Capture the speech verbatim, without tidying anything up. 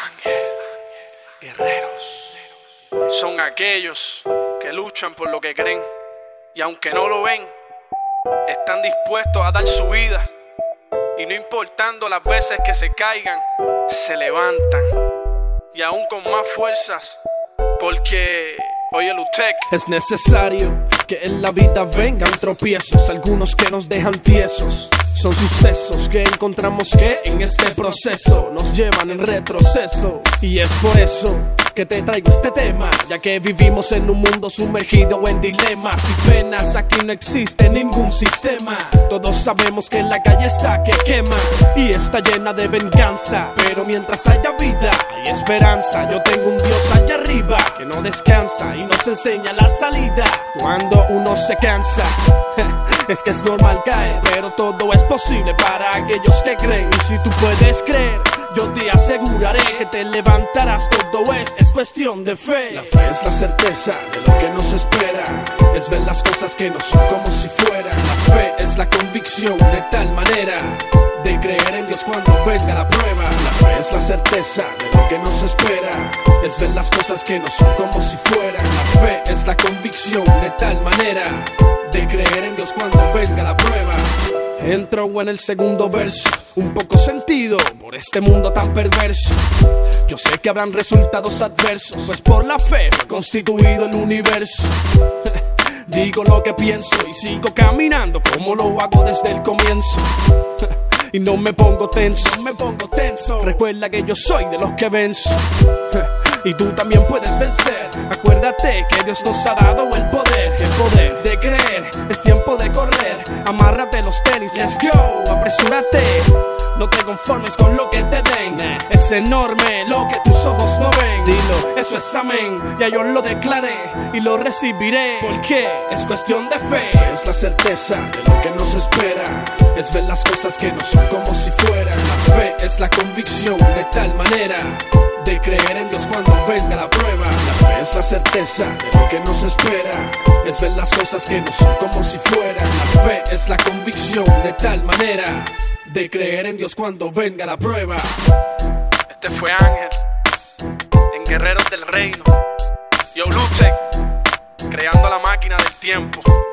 Ángel, guerreros son aquellos que luchan por lo que creen y aunque no lo ven, están dispuestos a dar su vida y no importando las veces que se caigan, se levantan y aún con más fuerzas porque, oye Lutec, es necesario que en la vida vengan tropiezos, algunos que nos dejan tiesos. Son sucesos que encontramos que en este proceso nos llevan en retroceso. Y es por eso que te traigo este tema, ya que vivimos en un mundo sumergido en dilemas y penas. Aquí no existe ningún sistema. Todos sabemos que la calle está que quema y está llena de venganza, pero mientras haya vida hay esperanza. Yo tengo un Dios allá arriba que no descansa y nos enseña la salida cuando uno se cansa. Es que es normal caer, pero todo es posible para aquellos que creen. Y si tú puedes creer, yo te aseguraré que te levantarás. Todo es, es cuestión de fe. La fe es la certeza de lo que nos espera, es ver las cosas que no son como si fueran. La fe es la convicción de tal manera de creer en Dios cuando venga la prueba. La fe es la certeza de lo que nos espera, es ver las cosas que no son como si fueran. La fe es la convicción de tal manera de creer en Dios cuando venga la prueba. Entro en el segundo verso, un poco sentido por este mundo tan perverso. Yo sé que habrán resultados adversos, pues por la fe fue constituido el universo. Digo lo que pienso y sigo caminando como lo hago desde el comienzo. Y no me pongo tenso, me pongo tenso. Recuerda que yo soy de los que venzo. Y tú también puedes vencer. Acuérdate que Dios nos ha dado el poder, el poder de creer. Es tiempo de correr. Amárrate los tenis, let's go. Apresúrate. No te conformes con lo que te den. Es enorme lo que tus ojos no ven. Dilo, eso es amén. Ya yo lo declaré y lo recibiré. Porque es cuestión de fe. Es la certeza de lo que nos espera, es ver las cosas que no son como si fueran. La fe es la convicción de tal manera de creer en Dios cuando venga la prueba. La fe es la certeza de lo que nos espera, es ver las cosas que no son como si fueran. La fe es la convicción de tal manera de creer en Dios cuando venga la prueba. Este fue Ángel en Guerreros del Reino. Yo Lutec, creando la máquina del tiempo.